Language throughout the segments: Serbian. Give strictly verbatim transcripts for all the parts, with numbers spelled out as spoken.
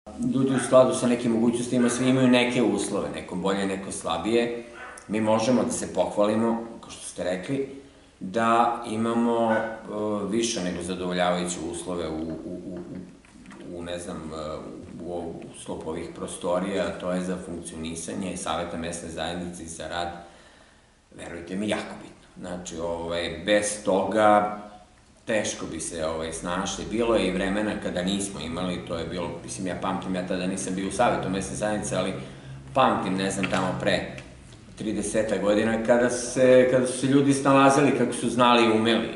ljudi u skladu sa nekim mogućnostima svi imaju neke uslove, neko bolje, neko slabije. Mi možemo da se pohvalimo, kao što ste rekli, da imamo više nego zadovoljavajuće uslove u, ne znam, u sklopu ovih prostorija, to je za funkcionisanje Saveta mesne zajednice i za rad, verujte mi, jako bitno. Znači, bez toga teško bi se snašli. Bilo je i vremena kada nismo imali, to je bilo, mislim, ja pamtim, ja tada nisam bio u Savetu mesne zajednice, ali pamtim, ne znam, tamo pre trideset godina, kada su se ljudi snalazili kako su znali i umeli.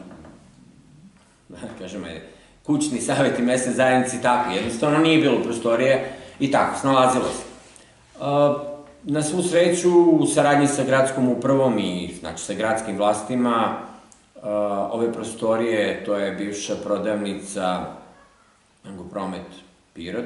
Kažemo, kućni saveti mesne zajednice i tako, jednostavno nije bilo prostorije i tako, snalazilo se. Na svu sreću, u saradnji sa gradskom upravom i znači sa gradskim vlastima, ove prostorije, to je bivša prodavnica Agropromet Pirot,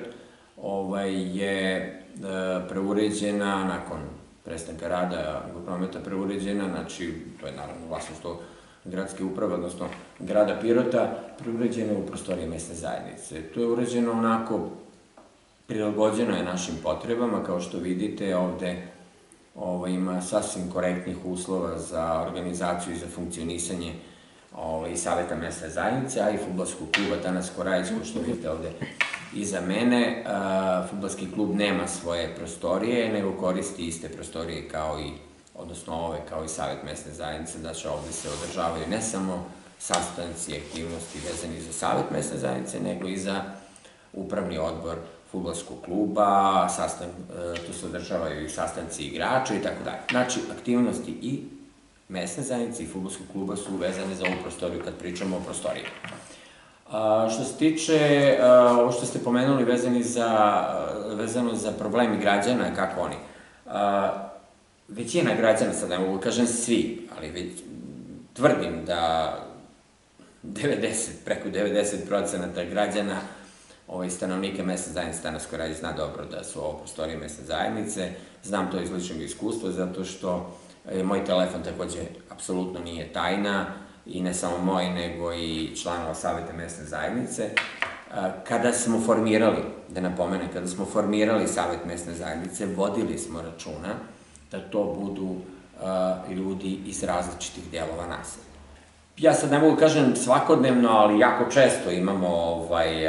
je preuređena nakon prestanka rada Agroprometa, preuređena, znači to je naravno vlasništvo gradske uprave, odnosno grada Pirota, preuređena u prostorije mesne zajednice. To je uređeno onako, prilagođeno je našim potrebama, kao što vidite, ovde ima sasvim korektnih uslova za organizaciju i za funkcionisanje i Saveta mesne zajednice, a i fudbalskog kluba Tanas Koraić, kao što vidite ovde iza mene. Fudbalski klub nema svoje prostorije, nego koristi iste prostorije kao i, odnosno ove, kao i Savet mesne zajednice, da će ovde se održavaju ne samo sastanci i aktivnosti vezani za Savet mesne zajednice, nego i za upravni odbor fudbalskog kluba, tu se održavaju i sastanci igrača i tako dalje. Znači, aktivnosti i mesne zajednice i fudbalskog kluba su vezane za ovu prostoriju kad pričamo o prostoriji. Što se tiče, ovo što ste pomenuli vezano za problemi građana, kako oni, većina građana, sad ne mogu kažem svi, ali tvrdim da preko devedeset procenata građana stanovnika mesne zajednice Tanas Koraić zna dobro da su ovo prostorije mesne zajednice. Znam to iz ličnog iskustva, zato što moj telefon takođe apsolutno nije tajna, i ne samo moj, nego i članova Saveta mesne zajednice. Kada smo formirali, da napomenem, kada smo formirali Savet mesne zajednice, vodili smo računa da to budu ljudi iz različitih delova naselja. Ja sad ne mogu kažem svakodnevno, ali jako često imamo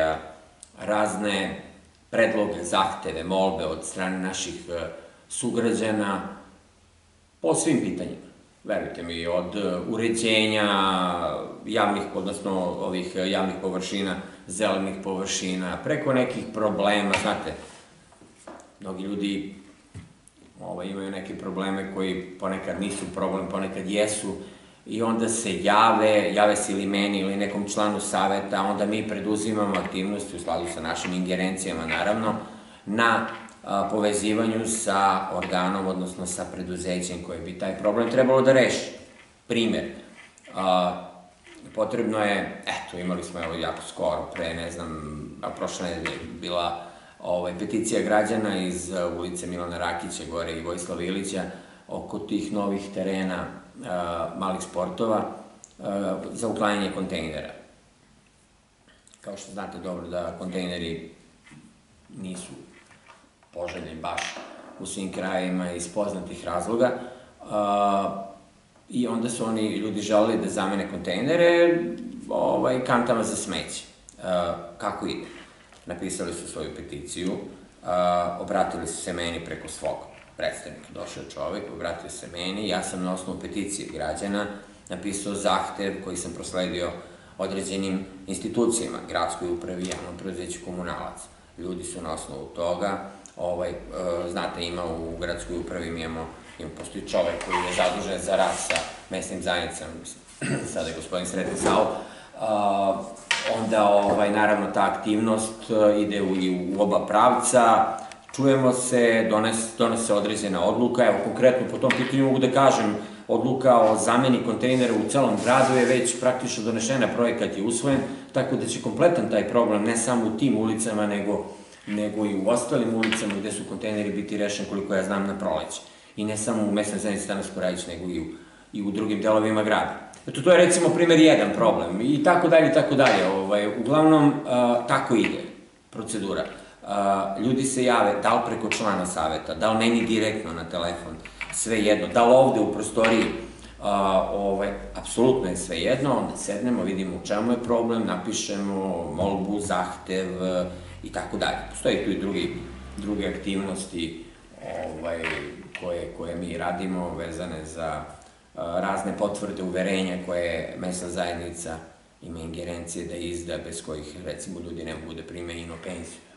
razne predloge, zahteve, molbe od strane naših sugrađana po svim pitanjima. Verujte mi, od uređenja javnih, odnosno ovih javnih površina, zelenih površina, preko nekih problema, znate, mnogi ljudi imaju neke probleme koji ponekad nisu problem, ponekad jesu, i onda se jave, jave se ili meni ili nekom članu saveta, onda mi preduzimamo aktivnosti u skladu sa našim ingerencijama, naravno, na povezivanju sa organom, odnosno sa preduzećem koje bi taj problem trebalo da reši. Primer, potrebno je, eto, imali smo evo jako skoro, pre, ne znam, prošle nedelje bila peticija građana iz ulice Milana Rakića, gore i Vojislava Ilića, oko tih novih terena malih sportova za uklanjanje kontejnera. Kao što znate dobro da kontejneri nisu poželjni baš u svim krajevima iz poznatih razloga, i onda su oni ljudi želeli da zamene kontejnere kantama za smeće. Kako ide? Napisali su svoju peticiju, obratili su se meni preko svog predstavnika, došao je čovek, obratio se meni, ja sam na osnovu peticije građana napisao zahtev koji sam prosledio određenim institucijama, gradskoj upravi, javnom preduzeću Komunalac. Ljudi su na osnovu toga, znate, ima u gradskoj upravi, mi imamo, postoji čovek koji je zadužen za rad sa mesnim zajednicama, sada je gospodin Sreten Sao, onda, naravno, ta aktivnost ide i u oba pravca, čujemo se, donese određena odluka, evo, konkretno po tom pitanju mogu da kažem, odluka o zameni kontejnera u celom gradu je već praktično donešena, projekat je usvojen, tako da će kompletan taj problem, ne samo u tim ulicama, nego i u ostalim ulicama gde su kontejneri biti rešeni, koliko ja znam, na proleće. I ne samo u mesnoj zajednici Tanas Koraić, nego i u drugim delovima grada. Eto, to je recimo primer jedan problem i tako dalje i tako dalje. Uglavnom, tako ide procedura. ljudi se jave, da li preko člana saveta, da li meni direktno na telefon, sve jedno, da li ovde u prostoriji, apsolutno je sve jedno, onda sednemo, vidimo u čemu je problem, napišemo molbu, zahtev i tako dalje. Postoji tu i druge aktivnosti koje mi radimo vezane za razne potvrde, uverenja koje mesna zajednica ima ingerencije da izda, bez kojih, recimo, ljudi ne mogu da prime ino penziju.